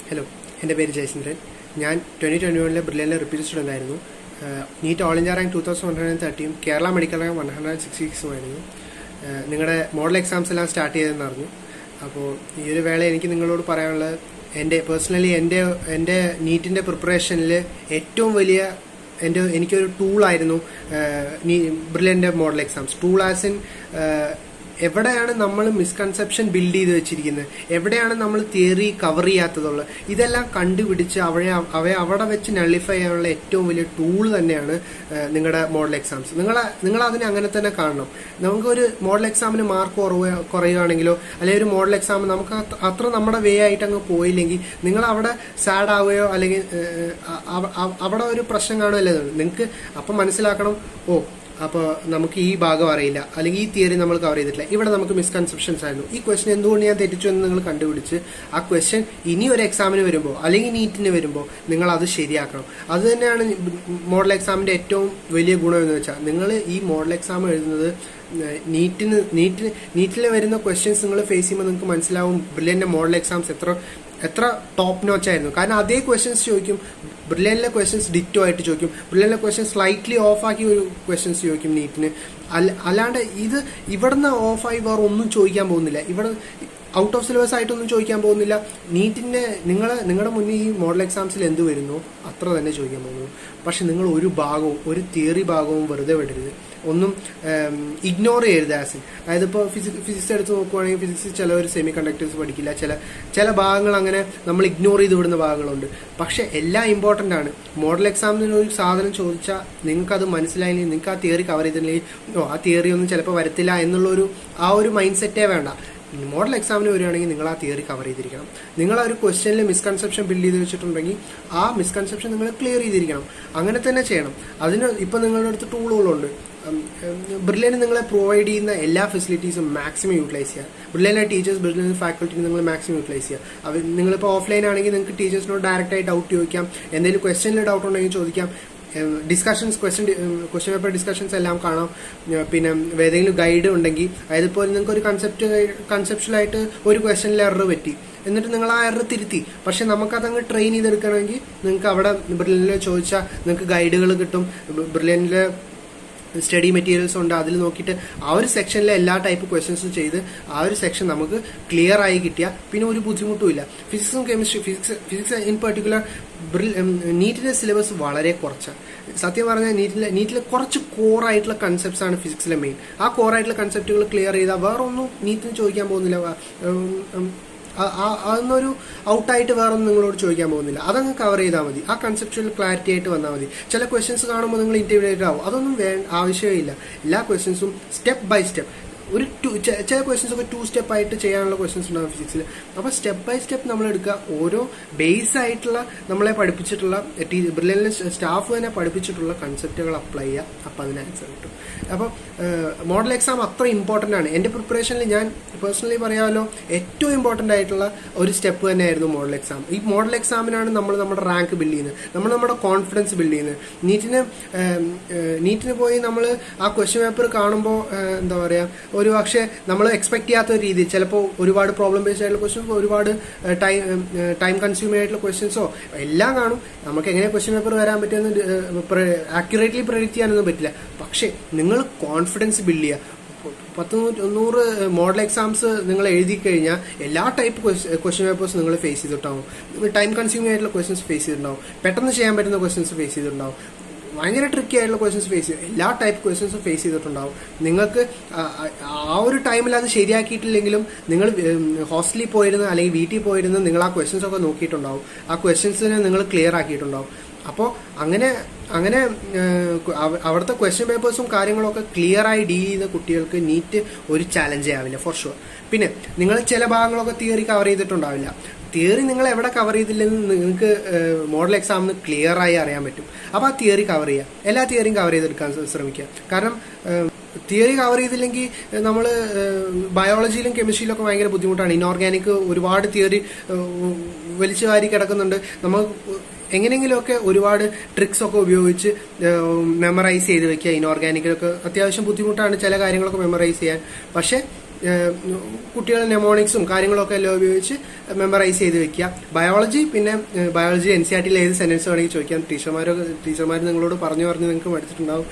Hello, എൻ്റെ പേര് ജയചന്ദ്രൻ. ഞാൻ 2021 ബ്രില്യനിലെ റിപ്പീറ്റ് സ്റ്റുഡൻ്റ് ആയിരുന്നു. NEET all India rank 2130 Kerala medical rank 166 നിങ്ങളുടെ മോഡൽ എക്സാംസ് എല്ലാം സ്റ്റാർട്ട് ചെയ്തതെന്ന് അറിഞ്ഞു. അപ്പോൾ ഈ ഒരു വേള എനിക്ക് നിങ്ങളോട് പറയാനുള്ളത്, പേഴ്സണലി എൻ്റെ നീറ്റിൻ്റെ പ്രിപ്പറേഷനിൽ ഏറ്റവും വലിയ എനിക്കൊരു ടൂളായിരുന്നു ബ്രില്യൻ്റെ model exams. Tool as in എവിടെയാണ് നമ്മൾ മിസ്കൺസെപ്ഷൻ ബിൽഡ് ചെയ്ത് വെച്ചിരിക്കുന്നത്, എവിടെയാണ് നമ്മൾ തിയറി കവർ ചെയ്യാത്തതുള്ളത്, ഇതെല്ലാം കണ്ടുപിടിച്ച് അവയെ അവിടെ വെച്ച് നള്ളിഫൈ ചെയ്യാനുള്ള ഏറ്റവും വലിയ ടൂൾ തന്നെയാണ് നിങ്ങളുടെ മോഡൽ എക്സാംസ്. നിങ്ങൾ അതിനെ അങ്ങനെ തന്നെ കാണണം. നമുക്കൊരു മോഡൽ എക്സാമിന് മാർക്ക് കുറയുകയാണെങ്കിലോ അല്ലെങ്കിൽ ഒരു മോഡൽ എക്സാം നമുക്ക് അത്ര നമ്മുടെ വേ ആയിട്ട് അങ്ങ് പോയില്ലെങ്കിൽ നിങ്ങൾ അവിടെ സാഡ് ആവുകയോ അല്ലെങ്കിൽ അവിടെ ഒരു പ്രശ്നം കാണുമല്ലോ. നിങ്ങൾക്ക് അപ്പം മനസ്സിലാക്കണം, അപ്പോൾ നമുക്ക് ഈ ഭാഗം അറിയില്ല, അല്ലെങ്കിൽ ഈ തിയറി നമ്മൾ കവർ ചെയ്തിട്ടില്ല, ഇവിടെ നമുക്ക് മിസ്കൺസെപ്ഷൻസ് ആയിരുന്നു, ഈ ക്വസ്റ്റ്യൻ എന്തുകൊണ്ട് ഞാൻ തെറ്റിച്ചു എന്ന് നിങ്ങൾ കണ്ടുപിടിച്ച് ആ ക്വസ്റ്റ്യൻ ഇനി ഒരു എക്സാമിന് വരുമ്പോൾ അല്ലെങ്കിൽ നീറ്റിന് വരുമ്പോൾ നിങ്ങൾ അത് ശരിയാക്കണം. അത് തന്നെയാണ് മോഡൽ എക്സാമിന്റെ ഏറ്റവും വലിയ ഗുണം എന്ന് വെച്ചാൽ, നിങ്ങൾ ഈ മോഡൽ എക്സാം എഴുതുന്നത് നീറ്റിൽ വരുന്ന ക്വസ്റ്റ്യൻസ് നിങ്ങൾ ഫേസ് ചെയ്യുമ്പോൾ നിങ്ങൾക്ക് മനസ്സിലാവും ബ്രില്യന്റെ മോഡൽ എക്സാംസ് എത്ര ടോപ്പ് നോച്ച് ആയിരുന്നു. കാരണം അതേ ക്വസ്റ്റ്യൻസ് ചോദിക്കും, ബ്രില്യനിലെ ക്വസ്റ്റ്യൻസ് ഡിറ്റോ ആയിട്ട് ചോദിക്കും, ബ്രില്യനിലെ ക്വസ്റ്റ്യൻസ് സ്ലൈറ്റ്ലി ഓഫ് ആക്കി ഒരു ക്വസ്റ്റ്യൻസ് ചോദിക്കും നീറ്റിന്. അല്ലാണ്ട് ഇവിടുന്ന് ഓഫായി വേറെ ഒന്നും ചോദിക്കാൻ പോകുന്നില്ല, ഇവിടെ ഔട്ട് ഓഫ് സിലബസ് ആയിട്ടൊന്നും ചോദിക്കാൻ പോകുന്നില്ല. നീറ്റിന്റെ നിങ്ങളുടെ മുന്നിൽ ഈ മോഡൽ എക്സാംസിൽ എന്ത് വരുന്നോ അത്ര തന്നെ ചോദിക്കാൻ പോകുന്നു. പക്ഷെ നിങ്ങൾ ഒരു തിയറി ഭാഗവും വെറുതെ വിടരുത്, ഒന്നും ഇഗ്നോർ ചെയ്യരുത്. അതായത് ഇപ്പോൾ ഫിസിക്സ് എടുത്ത് നോക്കുവാണെങ്കിൽ ഫിസിക്സ് ചിലവർ സെമി കണ്ടക്ടേഴ്സ് പഠിക്കില്ല, ചില ഭാഗങ്ങൾ അങ്ങനെ നമ്മൾ ഇഗ്നോർ ചെയ്ത് വിടുന്ന ഭാഗങ്ങളുണ്ട്. പക്ഷെ എല്ലാം ഇമ്പോർട്ടൻ്റ് ആണ്. മോഡൽ എക്സാമിന് ഒരു സാധനം ചോദിച്ചാൽ നിങ്ങൾക്കത് മനസ്സിലായില്ലെങ്കിൽ, നിങ്ങൾക്ക് ആ തിയറി കവർ ചെയ്തില്ലെങ്കിൽ ആ തിയറി ഒന്നും ചിലപ്പോൾ വരത്തില്ല എന്നുള്ളൊരു ആ ഒരു മൈൻഡ് സെറ്റേ വേണ്ട. മോഡൽ എക്സാമിന് വരികയാണെങ്കിൽ നിങ്ങൾ ആ തിയറി കവർ ചെയ്തിരിക്കണം. നിങ്ങൾ ആ ഒരു ക്വസ്റ്റ്യനിൽ മിസ്കൺസെപ്ഷൻ ബിൽഡ് ചെയ്ത് വെച്ചിട്ടുണ്ടെങ്കിൽ ആ മിസ്കൺസെപ്ഷൻ നിങ്ങൾ ക്ലിയർ ചെയ്തിരിക്കണം. അങ്ങനെ തന്നെ ചെയ്യണം. അതിന് ഇപ്പം നിങ്ങളുടെ അടുത്ത് ടൂളുകളുണ്ട്. ബ്രില്യന് നിങ്ങളെ പ്രൊവൈഡ് ചെയ്യുന്ന എല്ലാ ഫെസിലിറ്റീസും മാക്സിമം യൂട്ടിലൈസ് ചെയ്യുക. ബ്രില്യനിലെ ടീച്ചേഴ്സ്, ബ്രില്യൻ ഫാക്കൽറ്റി നിങ്ങൾ മാക്സിമം യൂട്ടിലൈസ് ചെയ്യുക. നിങ്ങളിപ്പോൾ ഓഫ്ലൈൻ ആണെങ്കിൽ നിങ്ങൾക്ക് ടീച്ചേഴ്സിനോട് ഡയറക്റ്റായി ഡൗട്ട് ചോദിക്കാം, എന്തെങ്കിലും ക്വസ്റ്റ്യനിൽ ഡൗട്ട് ഉണ്ടെങ്കിൽ ചോദിക്കാം. ഡിസ്കഷൻസ്, ക്വസ്റ്റ്യൻ പേപ്പർ ഡിസ്കഷൻസ് എല്ലാം കാണാം. പിന്നെ ഏതെങ്കിലും ഗൈഡ് ഉണ്ടെങ്കിൽ, അതായത് ഇപ്പോൾ നിങ്ങൾക്ക് ഒരു കൺസെപ്ച്വലായിട്ട് ഒരു ക്വസ്റ്റ്യനിൽ എറർ പറ്റി, എന്നിട്ട് നിങ്ങൾ ആ എറർ തിരുത്തി, പക്ഷെ നമുക്കതങ്ങ് ട്രെയിൻ ചെയ്തെടുക്കണമെങ്കിൽ നിങ്ങൾക്ക് അവിടെ ബ്രില്യനിൽ ചോദിച്ചാൽ നിങ്ങൾക്ക് ഗൈഡുകൾ കിട്ടും. ബ്രില്യനിൽ സ്റ്റഡി മെറ്റീരിയൽസ് ഉണ്ട്, അതിൽ നോക്കിയിട്ട് ആ ഒരു സെക്ഷനിലെ എല്ലാ ടൈപ്പ് ക്വസ്റ്റ്യൻസും ചെയ്ത് ആ ഒരു സെക്ഷൻ നമുക്ക് ക്ലിയർ ആയി കിട്ടിയാൽ പിന്നെ ഒരു ബുദ്ധിമുട്ടുമില്ല. ഫിസിക്സും കെമിസ്ട്രി, ഫിസിക്സ് ഇൻ പെർട്ടിക്കുലർ നീറ്റിന്റെ സിലബസ് വളരെ കുറച്ചാണ്. സത്യം പറഞ്ഞാൽ നീറ്റിലെ കുറച്ച് കോറായിട്ടുള്ള കൺസെപ്റ്റ്സ് ആണ് ഫിസിക്സിലെ മെയിൻ. ആ കോറായിട്ടുള്ള കൺസെപ്റ്റുകൾ ക്ലിയർ ചെയ്താൽ വേറെ ഒന്നും നീറ്റിന് ചോദിക്കാൻ പോകുന്നില്ല. അതൊന്നൊരു ഔട്ടായിട്ട് വേറെ ഒന്നും നിങ്ങളോട് ചോദിക്കാൻ പോകുന്നില്ല. അതങ്ങ് കവർ ചെയ്താൽ മതി. ആ കൺസെപ്ച്വൽ ക്ലാരിറ്റി ആയിട്ട് വന്നാൽ മതി. ചില ക്വസ്റ്റ്യൻസ് കാണുമ്പോൾ നിങ്ങൾ ഇന്റർമീഡിയറ്റ് ആവും, അതൊന്നും ആവശ്യമേ ഇല്ല. എല്ലാ ക്വസ്റ്റ്യൻസും സ്റ്റെപ്പ് ബൈ സ്റ്റെപ്പ്, ചില ക്വസ്റ്റ്യൻസ് ഒക്കെ 2 സ്റ്റെപ്പ് ആയിട്ട് ചെയ്യാനുള്ള ക്വസ്റ്റ്യൻസ് ഉണ്ടാകും ഫിസിക്സിൽ. അപ്പോൾ സ്റ്റെപ്പ് ബൈ സ്റ്റെപ്പ് നമ്മൾ എടുക്കുക. ഓരോ ബേസ് ആയിട്ടുള്ള നമ്മളെ പഠിപ്പിച്ചിട്ടുള്ള ബ്രില്യനിലെ സ്റ്റാഫ് തന്നെ പഠിപ്പിച്ചിട്ടുള്ള കൺസെപ്റ്റുകൾ അപ്ലൈ ചെയ്യുക. അപ്പം അതിന് ആൻസർ കിട്ടും. അപ്പോൾ മോഡൽ എക്സാം അത്ര ഇമ്പോർട്ടൻ്റ് ആണ്. എൻ്റെ പ്രിപ്പറേഷനിൽ ഞാൻ പേഴ്സണലി പറയാമല്ലോ, ഏറ്റവും ഇമ്പോർട്ടൻ്റ് ആയിട്ടുള്ള ഒരു സ്റ്റെപ്പ് തന്നെയായിരുന്നു മോഡൽ എക്സാം. ഈ മോഡൽ എക്സാമിനാണ് നമ്മൾ നമ്മുടെ റാങ്ക് ബിൽഡ് ചെയ്യുന്നത്, നമ്മുടെ കോൺഫിഡൻസ് ബിൽഡ് ചെയ്യുന്നത്. നീറ്റിന് പോയി നമ്മൾ ആ ക്വസ്റ്റ്യൻ പേപ്പർ കാണുമ്പോൾ എന്താ പറയുക, ഒരു പക്ഷേ നമ്മൾ എക്സ്പെക്ട് ചെയ്യാത്ത ഒരു രീതിയിൽ ചിലപ്പോൾ ഒരുപാട് പ്രോബ്ലം ബേസ്ഡ് ആയിട്ടുള്ള ക്വസ്റ്റ്യൻസ്, ഒരുപാട് ടൈം കൺസ്യൂമിംഗ് ആയിട്ടുള്ള ക്വസ്റ്റ്യൻസോ എല്ലാം കാണും. നമുക്ക് എങ്ങനെ ക്വസ്റ്റ്യൻ പേപ്പർ വരാൻ പറ്റുമെന്ന് ആക്യുറേറ്റ്ലി പ്രെഡിക്റ്റ് ചെയ്യാനൊന്നും പറ്റില്ല. പക്ഷേ നിങ്ങൾ കോൺഫിഡൻസ് ബിൽഡ് ചെയ്യുക. 100 മോഡൽ എക്സാംസ് നിങ്ങൾ എഴുതി കഴിഞ്ഞാൽ എല്ലാ ടൈപ്പ് ക്വസ്റ്റ്യൻ പേപ്പേഴ്സ് നിങ്ങൾ ഫേസ് ചെയ്തിട്ടുണ്ടാവും. ടൈം കൺസ്യൂമിംഗ് ആയിട്ടുള്ള ക്വസ്റ്റ്യൻസ് ഫേസ് ചെയ്തിട്ടുണ്ടാവും, പെട്ടെന്ന് ചെയ്യാൻ പറ്റുന്ന ക്വസ്റ്റ്യൻസ് ഫേസ് ചെയ്തിട്ടുണ്ടാവും, ഭയങ്കര ട്രിക്കി ആയിട്ടുള്ള ക്വസ്റ്റ്യൻസ് ഫേസ് ചെയ്യും. എല്ലാ ടൈപ്പ് ക്വസ്റ്റ്യൻസും ഫേസ് ചെയ്തിട്ടുണ്ടാവും. നിങ്ങൾക്ക് ആ ഒരു ടൈമിൽ അത് ശരിയാക്കിയിട്ടില്ലെങ്കിലും നിങ്ങൾ ഹോസ്റ്റലിൽ പോയിരുന്ന് അല്ലെങ്കിൽ വീട്ടിൽ പോയിരുന്ന് നിങ്ങൾ ആ ക്വസ്റ്റ്യൻസ് ഒക്കെ നോക്കിയിട്ടുണ്ടാവും, ആ ക്വസ്റ്റ്യൻസിനെ നിങ്ങൾ ക്ലിയർ ആക്കിയിട്ടുണ്ടാവും. അപ്പോൾ അങ്ങനെ അവിടുത്തെ ക്വസ്റ്റ്യൻ പേപ്പേഴ്സും കാര്യങ്ങളൊക്കെ ക്ലിയർ ആയി ഡീൽ ചെയ്യുന്ന കുട്ടികൾക്ക് നീറ്റ് ഒരു ചാലഞ്ചേ ആവില്ല, ഫോർ ഷുവർ. പിന്നെ നിങ്ങൾ ചില ഭാഗങ്ങളൊക്കെ തിയറി കവർ ചെയ്തിട്ടുണ്ടാവില്ല. തിയറി നിങ്ങൾ എവിടെ കവർ ചെയ്തില്ലെന്ന് നിങ്ങൾക്ക് മോഡൽ എക്സാമിന് ക്ലിയർ ആയി അറിയാൻ പറ്റും. അപ്പോൾ ആ തിയറി കവർ ചെയ്യുക, എല്ലാ തിയറിയും കവർ ചെയ്തെടുക്കാൻ ശ്രമിക്കുക. കാരണം തിയറി കവർ ചെയ്തില്ലെങ്കിൽ നമ്മൾ ബയോളജിയിലും കെമിസ്ട്രിയിലൊക്കെ ഭയങ്കര ബുദ്ധിമുട്ടാണ്. ഇനോർഗാനിക് ഒരുപാട് തിയറി വലിച്ചു വാരി കിടക്കുന്നുണ്ട്. നമ്മൾ എങ്ങനെയെങ്കിലുമൊക്കെ ഒരുപാട് ട്രിക്സ് ഒക്കെ ഉപയോഗിച്ച് മെമ്മറൈസ് ചെയ്ത് വെക്കുക. ഇനോർഗാനിക്കിലൊക്കെ അത്യാവശ്യം ബുദ്ധിമുട്ടാണ് ചില കാര്യങ്ങളൊക്കെ മെമ്മറൈസ് ചെയ്യാൻ. പക്ഷെ കുട്ടികൾ നെമോണിക്സും കാര്യങ്ങളൊക്കെ എല്ലാം ഉപയോഗിച്ച് മെമ്മറൈസ് ചെയ്ത് വെക്കുക. ബയോളജി പിന്നെ ബയോളജി NCERT-യിൽ ഏത് സെന്റൻസ് വേണമെങ്കിൽ ചോദിക്കാം. ടീച്ചർമാർ നിങ്ങളോട് പറഞ്ഞു നിങ്ങൾക്ക് പഠിച്ചിട്ടുണ്ടാവും.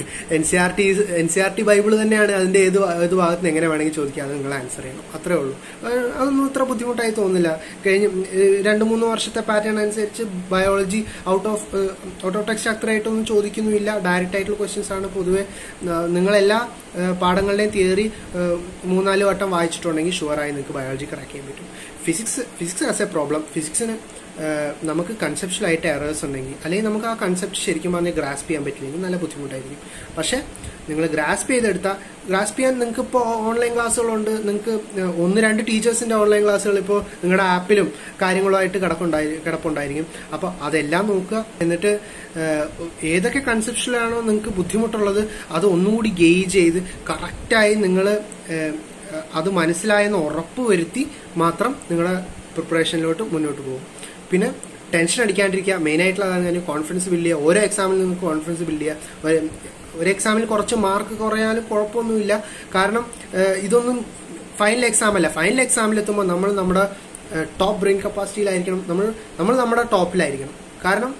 NCERT ബൈബിൾ തന്നെയാണ്, അതിന്റെ ഏത് ഭാഗത്ത് നിന്ന് എങ്ങനെ വേണമെങ്കിൽ ചോദിക്കാം, അത് നിങ്ങൾ ആൻസർ ചെയ്യണം. അത്രേ ഉള്ളൂ. അതൊന്നും ഇത്ര ബുദ്ധിമുട്ടായി തോന്നില്ല. കഴിഞ്ഞ 2-3 വർഷത്തെ പാറ്റേൺ അനുസരിച്ച് ബയോളജി ഔട്ട് ഓഫ് ടെക്സ്റ്റ് അത്രയായിട്ടൊന്നും ചോദിക്കുന്നുമില്ല. ഡയറക്റ്റ് ആയിട്ടുള്ള ക്വസ്റ്റ്യൻസ് ആണ് പൊതുവെ. നിങ്ങളെല്ലാ പാഠങ്ങളുടെയും തിയറി 3-4 വട്ടം വായിച്ചിട്ടുണ്ടെങ്കിൽ ഷുവറായി നിങ്ങൾക്ക് ബയോളജി ക്രാക്ക് ചെയ്യാൻ പറ്റും. Physics as a problem. ഫിസിക്സിന് നമുക്ക് കൺസെപ്ഷ്യൽ ആയിട്ട് എറേഴ്സ് ഉണ്ടെങ്കിൽ, അല്ലെങ്കിൽ നമുക്ക് ആ കൺസെപ്റ്റ് ശരിക്കും പറഞ്ഞാൽ ഗ്രാസ്പ് ചെയ്യാൻ പറ്റില്ലെങ്കിൽ നല്ല ബുദ്ധിമുട്ടായിരിക്കും. പക്ഷെ നിങ്ങൾ ഗ്രാസ്പ് ചെയ്യാൻ നിങ്ങൾക്ക് ഇപ്പോൾ ഓൺലൈൻ ക്ലാസ്സുകളുണ്ട്. നിങ്ങൾക്ക് 1-2 ടീച്ചേഴ്സിന്റെ ഓൺലൈൻ ക്ലാസ്സുകൾ ഇപ്പോൾ നിങ്ങളുടെ ആപ്പിലും കാര്യങ്ങളുമായിട്ട് കിടപ്പുണ്ടായിരിക്കും. അപ്പോൾ അതെല്ലാം നോക്കുക. എന്നിട്ട് ഏതൊക്കെ കൺസെപ്ഷനിലാണോ നിങ്ങൾക്ക് ബുദ്ധിമുട്ടുള്ളത് അത് ഒന്നുകൂടി ഗെയ്ജ് ചെയ്ത് കറക്റ്റായി നിങ്ങൾ അത് മനസ്സിലായെന്ന് ഉറപ്പ് വരുത്തി മാത്രം നിങ്ങളുടെ പ്രിപ്പറേഷനിലോട്ട് മുന്നോട്ട് പോകും. പിന്നെ ടെൻഷൻ അടിക്കാണ്ടിരിക്കുക. മെയിനായിട്ടുള്ള അതാണ് കോൺഫിഡൻസ് ബിൽഡ് ചെയ്യുക. ഓരോ എക്സാമിൽ നിങ്ങൾക്ക് കോൺഫിഡൻസ് ബിൽഡ് ചെയ്യുക. ഒരു എക്സാമിൽ കുറച്ച് മാർക്ക് കുറയാനും കുഴപ്പമൊന്നുമില്ല. കാരണം ഇതൊന്നും ഫൈനൽ എക്സാം അല്ല. ഫൈനൽ എക്സാമിലെത്തുമ്പോൾ നമ്മൾ നമ്മുടെ ടോപ്പ് ബ്രെയിൻ കപ്പാസിറ്റിയിലായിരിക്കണം. നമ്മൾ നമ്മുടെ ടോപ്പിലായിരിക്കണം. കാരണം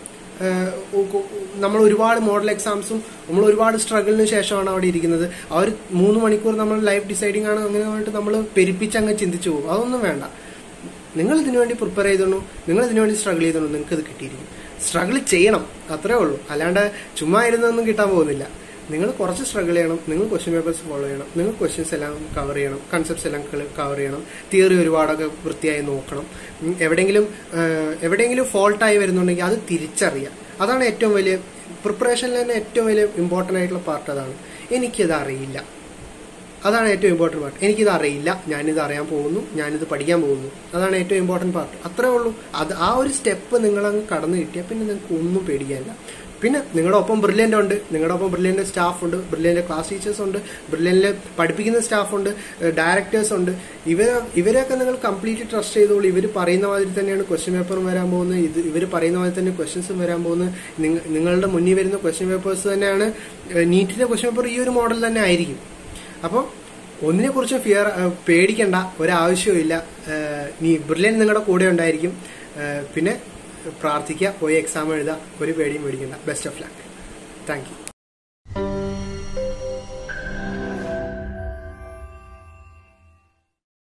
നമ്മൾ ഒരുപാട് മോഡൽ എക്സാംസും നമ്മൾ ഒരുപാട് സ്ട്രഗിളിന് ശേഷമാണ് അവിടെ ഇരിക്കുന്നത്. ആ ഒരു 3 മണിക്കൂർ നമ്മൾ ലൈഫ് ഡിസൈഡിങ് ആണ്, അങ്ങനെ പറഞ്ഞിട്ട് നമ്മൾ പെരുപ്പിച്ചങ്ങ് ചിന്തിച്ചു പോകും. അതൊന്നും വേണ്ട. നിങ്ങൾ ഇതിനുവേണ്ടി പ്രിപ്പയർ ചെയ്തോളൂ, നിങ്ങൾ ഇതിനുവേണ്ടി സ്ട്രഗിൾ ചെയ്തോളൂ, നിങ്ങൾക്ക് ഇത് കിട്ടിയിരിക്കും. സ്ട്രഗിൾ ചെയ്യണം, അത്രേ ഉള്ളൂ. അല്ലാണ്ട് ചുമ്മാ ഇരുന്നൊന്നും കിട്ടാൻ പോകുന്നില്ല. നിങ്ങൾ കുറച്ച് സ്ട്രഗിൾ ചെയ്യണം. നിങ്ങൾ ക്വസ്റ്റ്യൻ പേപ്പേഴ്സ് ഫോളോ ചെയ്യണം. നിങ്ങൾ ക്വസ്റ്റ്യൻസ് എല്ലാം കവർ ചെയ്യണം. കൺസെപ്റ്റ്സ് എല്ലാം കവർ ചെയ്യണം. തിയറി ഒരുപാടൊക്കെ വൃത്തിയായി നോക്കണം. എവിടെയെങ്കിലും ഫോൾട്ടായി വരുന്നുണ്ടെങ്കിൽ അത് തിരിച്ചറിയാം. അതാണ് ഏറ്റവും വലിയ പ്രിപ്പറേഷനിൽ തന്നെ ഏറ്റവും വലിയ ഇമ്പോർട്ടൻ്റ് ആയിട്ടുള്ള പാർട്ട്. അതാണ് എനിക്കിത് അറിയില്ല, അതാണ് ഏറ്റവും ഇമ്പോർട്ടൻറ്റ് പാർട്ട്. എനിക്കിത് അറിയില്ല, ഞാനിത് അറിയാൻ പോകുന്നു, ഞാനിത് പഠിക്കാൻ പോകുന്നു. അതാണ് ഏറ്റവും ഇമ്പോർട്ടൻറ്റ് പാർട്ട്. അത്രേ ഉള്ളൂ. ആ ഒരു സ്റ്റെപ്പ് നിങ്ങളങ്ങ് കടന്നു കിട്ടിയാൽ പിന്നെ നിങ്ങൾക്ക് ഒന്നും പേടിക്കാനില്ല. പിന്നെ നിങ്ങളുടെ ഒപ്പം ബ്രില്യൻ്റ് ഉണ്ട്, നിങ്ങളുടെ ഒപ്പം ബ്രില്യൻ്റ് സ്റ്റാഫ് ഉണ്ട്, ബ്രില്യൻ്റ് ക്ലാസ് ടീച്ചേഴ്സ് ഉണ്ട്, ബ്രില്യൻ്റ് പഠിപ്പിക്കുന്ന സ്റ്റാഫ് ഉണ്ട്, ഡയറക്ടേഴ്സ് ഉണ്ട്. ഇവരെയൊക്കെ നിങ്ങൾ കംപ്ലീറ്റ്ലി ട്രസ്റ്റ് ചെയ്തോളൂ. ഇവർ പറയുന്ന മാതിരി തന്നെയാണ് ക്വസ്റ്റ്യൻ പേപ്പറും വരാൻ പോകുന്നത്. ഇവർ പറയുന്ന മാതിരി തന്നെ ക്വസ്റ്റ്യൻസും വരാൻ പോകുന്നത്. നിങ്ങളുടെ മുന്നിൽ വരുന്ന ക്വസ്റ്റ്യൻ പേപ്പേഴ്സ് തന്നെയാണ്. നീറ്റിന്റെ ക്വസ്റ്റ്യൻ പേപ്പർ ഈ ഒരു മോഡൽ തന്നെ ആയിരിക്കും. അപ്പോൾ ഒന്നിനെ കുറിച്ചും പേടിക്കേണ്ട ഒരാവശ്യവും ഇല്ല. ബ്രില്യൻ്റ് നിങ്ങളുടെ കൂടെ ഉണ്ടായിരിക്കും. പിന്നെ പ്രാർത്ഥിക്കുക, പോയി എക്സാം എഴുതുക, ഒരു പേടിയും പേടിക്കണ്ട. Best of luck. Thank U.